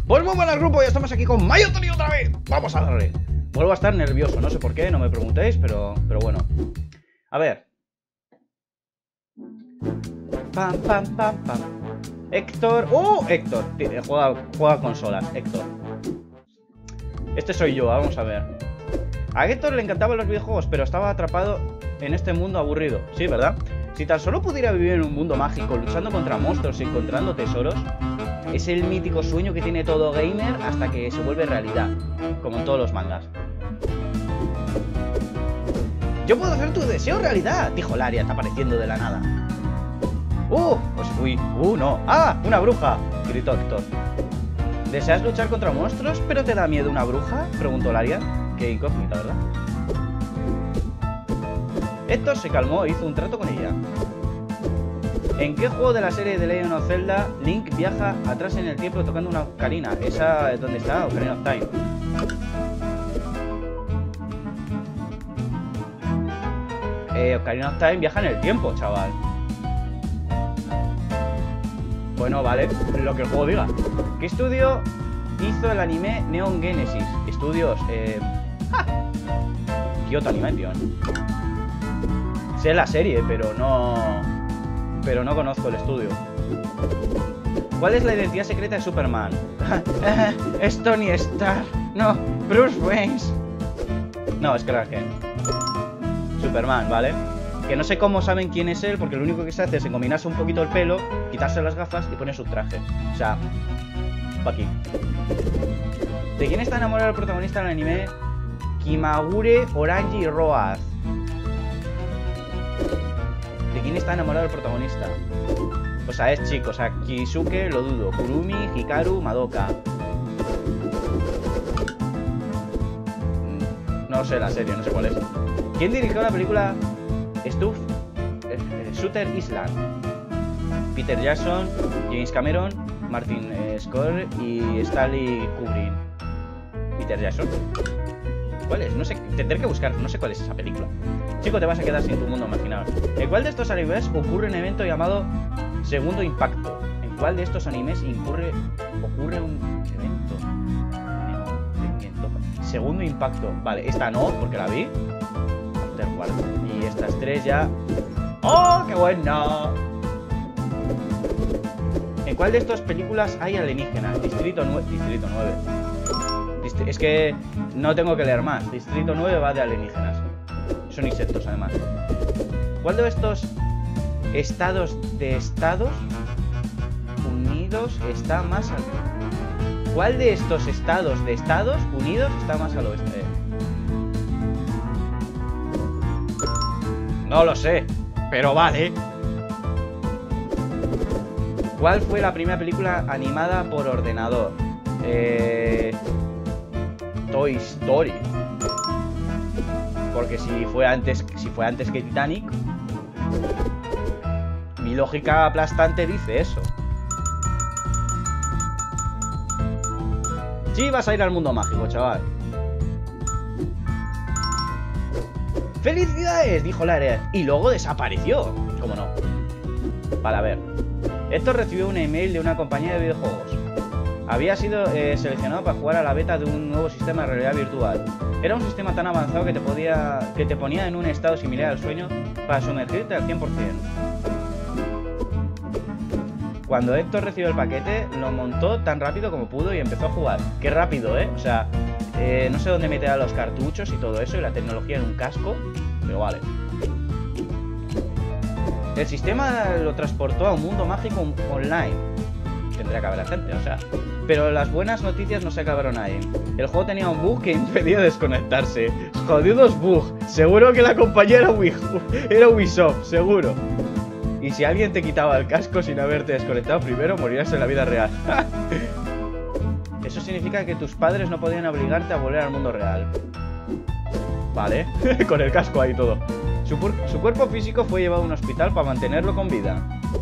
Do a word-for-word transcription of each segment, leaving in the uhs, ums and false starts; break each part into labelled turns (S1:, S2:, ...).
S1: Pues muy buenas, grupo, ya estamos aquí con Mayo Tony otra vez. Vamos a darle. Vuelvo a estar nervioso, no sé por qué, no me preguntéis, pero, pero bueno. A ver. Pam, pam, pam, pam. Héctor. ¡Oh! Héctor. Juega, juega consolas, Héctor. Este soy yo, vamos a ver. A Héctor le encantaban los videojuegos, pero estaba atrapado en este mundo aburrido. Sí, ¿verdad? Si tan solo pudiera vivir en un mundo mágico, luchando contra monstruos y encontrando tesoros, es el mítico sueño que tiene todo gamer hasta que se vuelve realidad, como en todos los mangas. ¡Yo puedo hacer tu deseo realidad!, dijo Lariat apareciendo de la nada. ¡Uh! Pues fui. ¡Uh, no! ¡Ah! ¡Una bruja!, gritó Héctor. ¿Deseas luchar contra monstruos, pero te da miedo una bruja?, preguntó Lariat. Qué incógnita, ¿verdad? Héctor se calmó e hizo un trato con ella. ¿En qué juego de la serie de Legend of Zelda Link viaja atrás en el tiempo tocando una ocarina? Esa es donde está, Ocarina of Time. Eh, Ocarina of Time viaja en el tiempo, chaval. Bueno, vale, lo que el juego diga. ¿Qué estudio hizo el anime Neon Genesis? Estudios, eh... ¡ja! Kyoto Animation. Sé la serie, pero no... Pero no conozco el estudio. ¿Cuál es la identidad secreta de Superman? Es Tony Stark. No, Bruce Wayne. No, es Clark Kent. Superman, ¿vale? Que no sé cómo saben quién es él, porque lo único que se hace es engominarse un poquito el pelo, quitarse las gafas y poner su traje. O sea, pa' aquí. ¿De quién está enamorado el protagonista del anime? Kimagure Orange Roaz. ¿De quién está enamorado el protagonista? O sea, es chico, o sea, Kisuke, lo dudo. Kurumi, Hikaru, Madoka. No sé la serie, no sé cuál es. ¿Quién dirigió la película Stuff eh, Shooter Island? Peter Jackson, James Cameron, Martin eh, Scorsese y Stanley Kubrick. Peter Jackson. ¿Cuál es? No sé, tendré que buscar, no sé cuál es esa película. Chico, te vas a quedar sin tu mundo imaginado. ¿En cuál de estos animes ocurre un evento llamado Segundo Impacto? ¿En cuál de estos animes incurre, ocurre un evento? Segundo Impacto. Vale, esta no, porque la vi. Cuarto. Y estas tres ya... ¡Oh, qué bueno! ¿En cuál de estas películas hay alienígenas? Distrito nueve. Distrito nueve. Dist es que no tengo que leer más. Distrito nueve va de alienígenas. Son insectos, además. ¿Cuál de estos estados de Estados Unidos está más al... ¿Cuál de estos estados de Estados Unidos está más al oeste? No lo sé, pero vale. ¿Cuál fue la primera película animada por ordenador? Eh... Toy Story. Porque si fue antes, si fue antes que Titanic, mi lógica aplastante dice eso. Sí, vas a ir al mundo mágico, chaval. ¡Felicidades!, dijo Lariat, y luego desapareció. ¿Cómo no? Vale, a ver. Héctor recibió un email de una compañía de videojuegos. Había sido eh, seleccionado para jugar a la beta de un nuevo sistema de realidad virtual. Era un sistema tan avanzado que te, podía, que te ponía en un estado similar al sueño para sumergirte al cien por cien. Cuando Héctor recibió el paquete, lo montó tan rápido como pudo y empezó a jugar. ¡Qué rápido, eh! O sea... Eh, no sé dónde meter a los cartuchos y todo eso, y la tecnología en un casco, pero vale. El sistema lo transportó a un mundo mágico online. Tendría que haber gente, o sea. Pero las buenas noticias no se acabaron ahí. El juego tenía un bug que impedía desconectarse. Jodidos bugs. Seguro que la compañía era, Wii, era Ubisoft, seguro. Y si alguien te quitaba el casco sin haberte desconectado primero, morías en la vida real. Eso significa que tus padres no podían obligarte a volver al mundo real. Vale, con el casco ahí todo. Su, su cuerpo físico fue llevado a un hospital para mantenerlo con vida.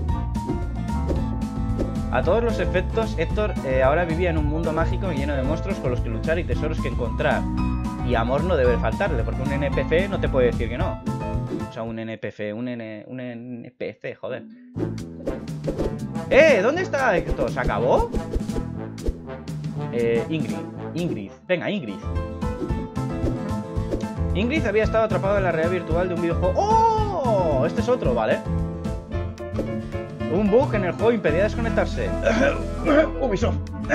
S1: A todos los efectos, Héctor eh, ahora vivía en un mundo mágico lleno de monstruos con los que luchar y tesoros que encontrar. Y amor no debe faltarle, porque un N P C no te puede decir que no. O sea, un N P C, un, N, un N P C, joder. ¡Eh! ¿Dónde está Héctor? ¿Se acabó? Eh, Ingrid. Ingrid. Venga, Ingrid. Ingrid había estado atrapada en la realidad virtual de un videojuego. ¡Oh! Este es otro, ¿vale? Un bug en el juego impedía desconectarse. Ubisoft.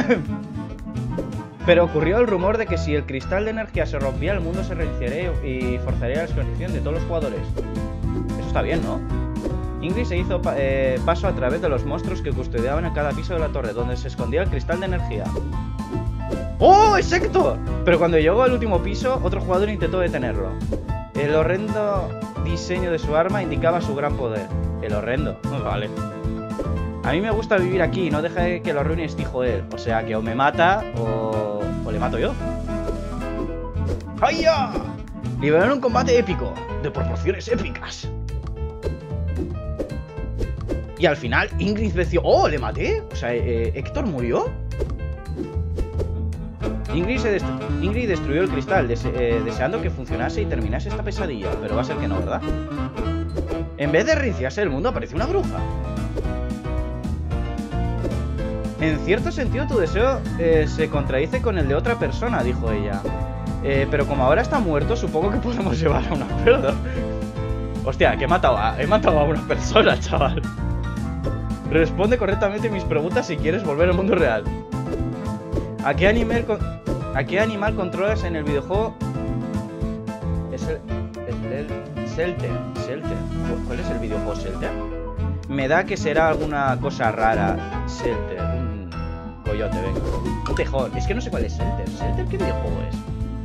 S1: Pero ocurrió el rumor de que si el cristal de energía se rompía, el mundo se reiniciaría y forzaría la desconexión de todos los jugadores. Eso está bien, ¿no? Ingrid se hizo pa eh, paso a través de los monstruos que custodiaban en cada piso de la torre, donde se escondía el cristal de energía. ¡Oh, es Héctor! Pero cuando llegó al último piso, otro jugador intentó detenerlo. El horrendo diseño de su arma indicaba su gran poder. El horrendo. Vale. A mí me gusta vivir aquí, no deja de que lo arruine este hijo él. O sea, que o me mata o, o le mato yo. ¡Hayya! Liberaron un combate épico, de proporciones épicas. Y al final Ingrid venció. ¡Oh, le maté! O sea, eh, ¿Héctor murió? Ingrid, se destru Ingrid destruyó el cristal, dese eh, deseando que funcionase y terminase esta pesadilla. Pero va a ser que no, ¿verdad? En vez de reiniciarse el mundo, apareció una bruja. En cierto sentido, tu deseo eh, se contradice con el de otra persona, dijo ella. Eh, pero como ahora está muerto, supongo que podemos llevar a un acuerdo. Hostia, que he matado a, he matado a una persona, chaval. Responde correctamente mis preguntas si quieres volver al mundo real. ¿A qué animal, ¿A qué animal controlas en el videojuego? Es el... Es el... Shelter. Shelter. ¿Cuál es el videojuego Shelter? Me da que será alguna cosa rara. Shelter. Un coyote, venga. Un tejón. Es que no sé cuál es Shelter. ¿Shelter qué videojuego es?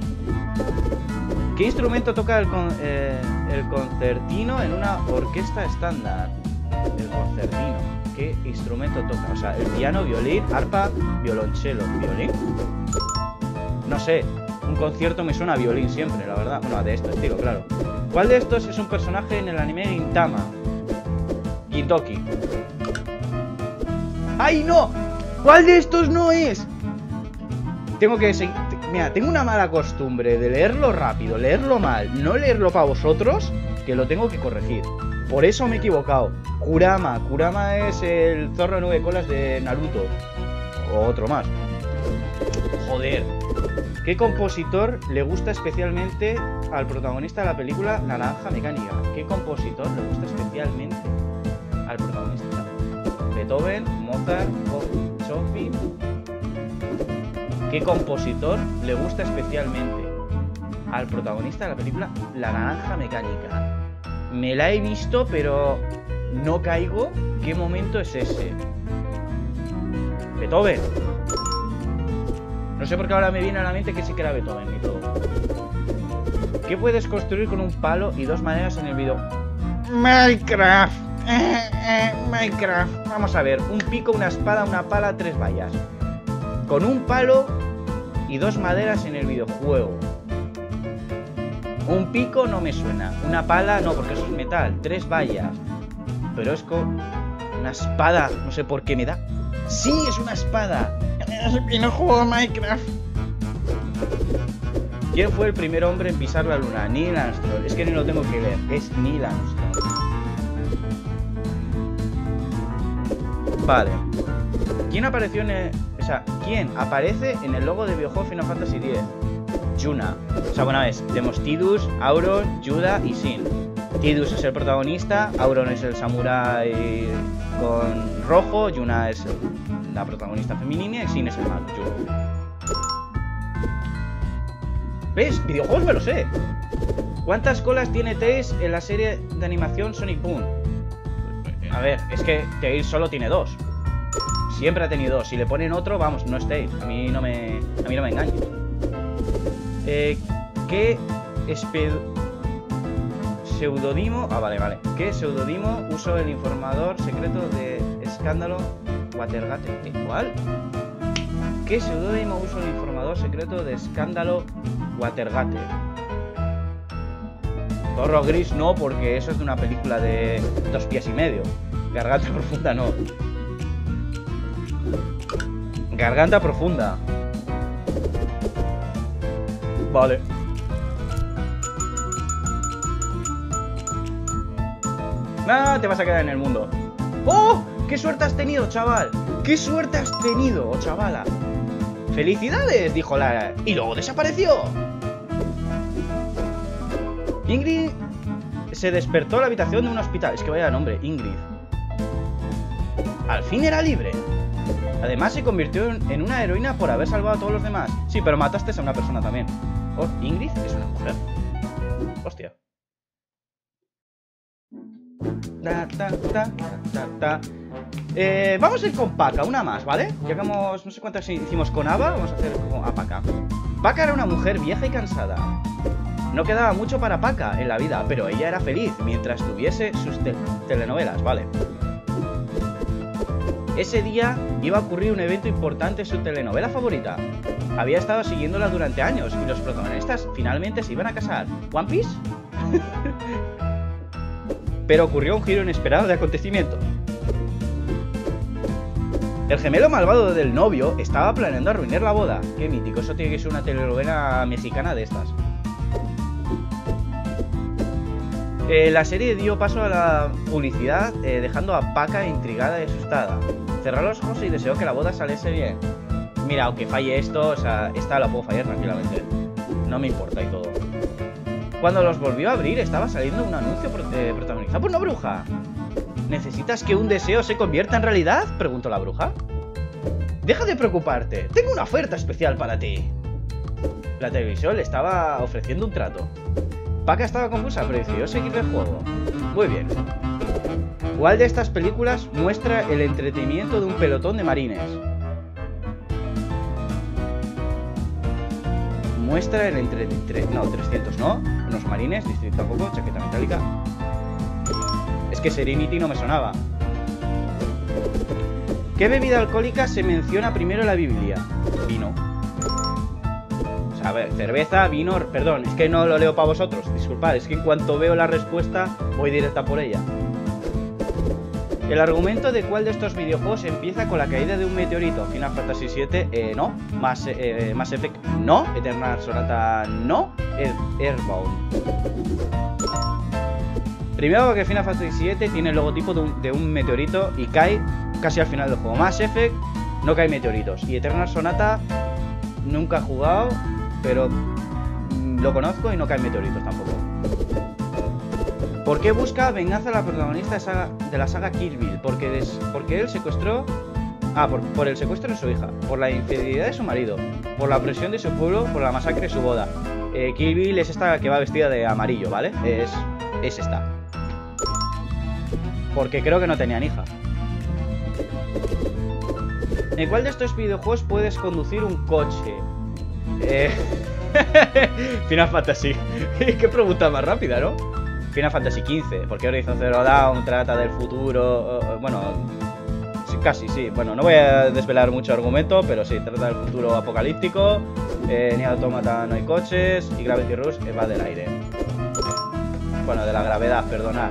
S1: ¿Qué instrumento toca el, con, eh, el concertino en una orquesta estándar? El concertino. ¿Qué instrumento toca? O sea, el piano, violín, arpa, violonchelo. ¿Violín? No sé. Un concierto me suena a violín siempre, la verdad. Bueno, de este estilo, claro. ¿Cuál de estos es un personaje en el anime Gintama? Gintoki. ¡Ay, no! ¿Cuál de estos no es? Tengo que seguir... Mira, tengo una mala costumbre de leerlo rápido, leerlo mal, no leerlo para vosotros, que lo tengo que corregir. Por eso me he equivocado. Kurama. Kurama es el zorro de nueve colas de Naruto. O otro más. Joder. ¿Qué compositor le gusta especialmente al protagonista de la película La Naranja Mecánica? ¿Qué compositor le gusta especialmente al protagonista? Beethoven, Mozart, Chopin. ¿Qué compositor le gusta especialmente al protagonista de la película La Naranja Mecánica? Me la he visto, pero no caigo. ¿Qué momento es ese? Beethoven. No sé por qué ahora me viene a la mente que sí que era Beethoven y todo. ¿Qué puedes construir con un palo y dos maderas en el video? Minecraft. Eh, eh, Minecraft. Vamos a ver. Un pico, una espada, una pala, tres vallas. Con un palo y dos maderas en el videojuego. Un pico no me suena. Una pala no, porque eso es metal. Tres vallas. Pero es con una espada. No sé por qué me da. ¡Sí, es una espada! Y no juego a Minecraft. ¿Quién fue el primer hombre en pisar la luna? Neil Armstrong. Es que ni lo tengo que ver. Es Neil Armstrong. Vale. ¿Quién apareció en el... O sea, ¿quién aparece en el logo de videojuego Final Fantasy diez? Yuna. O sea, bueno, es tenemos Tidus, Auron, Yuda y Sin. Tidus es el protagonista, Auron es el samurái con rojo, Yuna es la protagonista femenina y Sin es el malo, Yuna. ¿Ves? Videojuegos me lo sé. ¿Cuántas colas tiene Tails en la serie de animación Sonic Boom? A ver, es que Tails solo tiene dos. Siempre ha tenido dos. Si le ponen otro, vamos, no es Tails. A mí no me, a mí no me engañes. Eh, ¿Qué pseudónimo? Ah, vale, vale. ¿Qué pseudónimo usó el informador secreto de escándalo Watergate? ¿Eh, ¿Cuál? ¿Qué pseudónimo usó el informador secreto de escándalo Watergate? Zorro Gris no, porque eso es de una película de dos pies y medio. Garganta Profunda no. Garganta Profunda. Vale. Nada, te vas a quedar en el mundo. ¡Oh! ¡Qué suerte has tenido, chaval! ¡Qué suerte has tenido, oh, chavala! ¡Felicidades!, dijo Lara, y luego desapareció. Ingrid se despertó en la habitación de un hospital. Es que vaya nombre, Ingrid. Al fin era libre. Además se convirtió en, en una heroína por haber salvado a todos los demás. Sí, pero mataste a una persona también. Oh, Ingrid es una mujer. Hostia. Ta, ta, ta, ta, ta. Eh, vamos a ir con Paca, una más, ¿vale? Llegamos, no sé cuántas hicimos con Ava. Vamos a hacer con a Paca. Paca era una mujer vieja y cansada. No quedaba mucho para Paca en la vida, pero ella era feliz mientras tuviese sus te telenovelas, ¿vale? Ese día iba a ocurrir un evento importante en su telenovela favorita. Había estado siguiéndola durante años y los protagonistas finalmente se iban a casar. ¿One Piece? Pero ocurrió un giro inesperado de acontecimientos. El gemelo malvado del novio estaba planeando arruinar la boda. Qué mítico, eso tiene que ser una telenovela mexicana de estas. Eh, la serie dio paso a la publicidad, eh, dejando a Paca intrigada y asustada. Cerró los ojos y deseó que la boda saliese bien. Mira, aunque falle esto, o sea, esta la puedo fallar tranquilamente. No me importa y todo. Cuando los volvió a abrir, estaba saliendo un anuncio pro eh, protagonizado por una bruja. ¿Necesitas que un deseo se convierta en realidad?, preguntó la bruja. Deja de preocuparte, tengo una oferta especial para ti. La televisión le estaba ofreciendo un trato. Paca estaba confusa, pero decidió seguir el juego. Muy bien. ¿Cuál de estas películas muestra el entretenimiento de un pelotón de marines? Muestra el entre... no, trescientos, ¿no? Unos marines, distrito tampoco, chaqueta metálica. Es que Serenity no me sonaba. ¿Qué bebida alcohólica se menciona primero en la Biblia? Vino. O sea, a ver, cerveza, vino... Perdón, es que no lo leo para vosotros. Disculpad, es que en cuanto veo la respuesta voy directa por ella. ¿El argumento de cuál de estos videojuegos empieza con la caída de un meteorito? Final Fantasy siete, eh, no. Mass, eh, Mass Effect, no. Eternal Sonata, no. Air, Airbound. Primero porque Final Fantasy siete tiene el logotipo de un, de un meteorito y cae casi al final del juego. Mass Effect, no cae meteoritos. Y Eternal Sonata, nunca he jugado, pero mm, lo conozco y no caen meteoritos tampoco. ¿Por qué busca venganza a la protagonista de, saga, de la saga Kill Bill? Porque, des, porque él secuestró... Ah, por, por el secuestro de su hija, por la infidelidad de su marido, por la presión de su pueblo, por la masacre de su boda. Eh, Kill Bill es esta que va vestida de amarillo, ¿vale? Es, es esta. Porque creo que no tenían hija. ¿En cuál de estos videojuegos puedes conducir un coche? Eh... Final Fantasy. Qué pregunta más rápida, ¿no? Final Fantasy quince, porque Horizon Zero Dawn trata del futuro... Uh, bueno, sí, casi, sí. Bueno, no voy a desvelar mucho argumento, pero sí, trata del futuro apocalíptico. Eh, Nier Automata no hay coches y Gravity Rush va del aire. Bueno, de la gravedad, perdonad.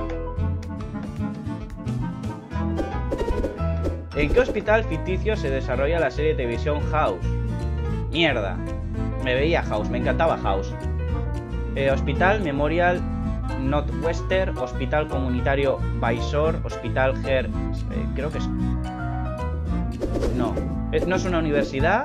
S1: ¿En qué hospital ficticio se desarrolla la serie de televisión House? Mierda. Me veía House, me encantaba House. Eh, hospital Memorial Northwestern, Hospital Comunitario Baysore, Hospital Her... Eh, creo que es... No, no es una universidad.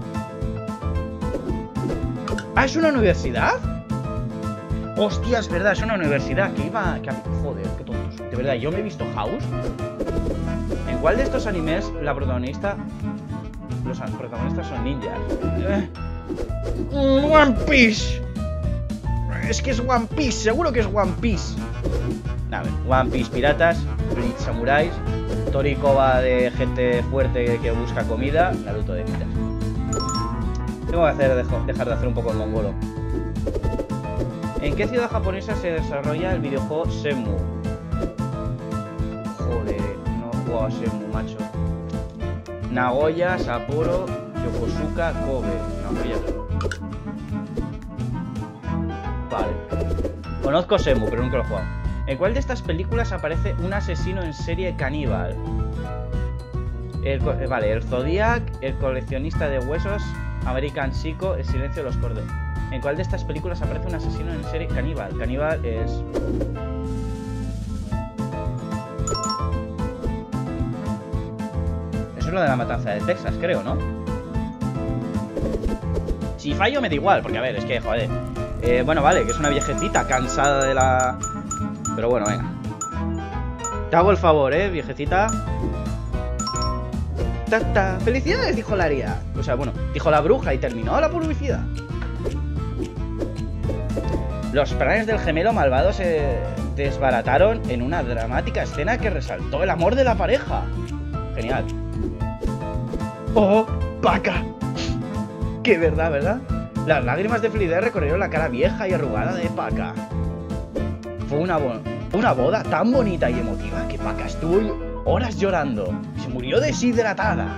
S1: ¿Ah, es una universidad? Hostia, es verdad, es una universidad. Que iba... Que... Joder, qué tontos. De verdad, yo me he visto House. ¿En cuál de estos animes la protagonista... Los protagonistas son ninjas? Eh... One Piece. Es que es One Piece, seguro que es One Piece. A ver, One Piece piratas, Bleach samuráis, Torikoba de gente fuerte que busca comida, Naruto de mitas. Tengo que hacer, dejo, dejar de hacer un poco el mongolo. ¿En qué ciudad japonesa se desarrolla el videojuego Shenmue? Joder, no he jugado a Shenmue, macho. Nagoya, Sapporo, Yokosuka, Kobe. Nagoya. Vale. Conozco Shenmue, pero nunca lo he jugado. ¿En cuál de estas películas aparece un asesino en serie caníbal? El, eh, vale, el Zodiac, el coleccionista de huesos, American Psycho, el silencio de los corderos. ¿En cuál de estas películas aparece un asesino en serie caníbal? Caníbal es... Eso es lo de la matanza de Texas, creo, ¿no? Si fallo me da igual, porque a ver, es que, joder. Eh, bueno, vale, que es una viejecita cansada de la... Pero bueno, venga. Te hago el favor, eh, viejecita. Ta, ta. ¡Felicidades! Dijo la Aria. O sea, bueno, dijo la bruja y terminó la publicidad. Los planes del gemelo malvado se desbarataron en una dramática escena que resaltó el amor de la pareja. Genial. ¡Oh, Paca! ¡Qué verdad, verdad! Las lágrimas de felicidad recorrieron la cara vieja y arrugada de Paca. Fue una, bo una boda tan bonita y emotiva que Paca estuvo horas llorando. Se murió deshidratada.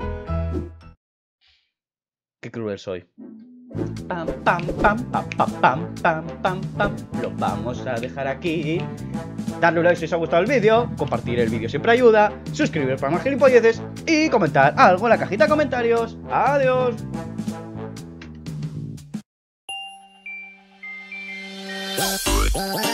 S1: Qué cruel soy. Pam, pam, pam, pam, pam, pam, pam, pam, pam. Lo vamos a dejar aquí. Darle un like si os ha gustado el vídeo, compartir el vídeo siempre ayuda, suscribir para más gilipolleces y comentar algo en la cajita de comentarios. Adiós.
S2: Wow.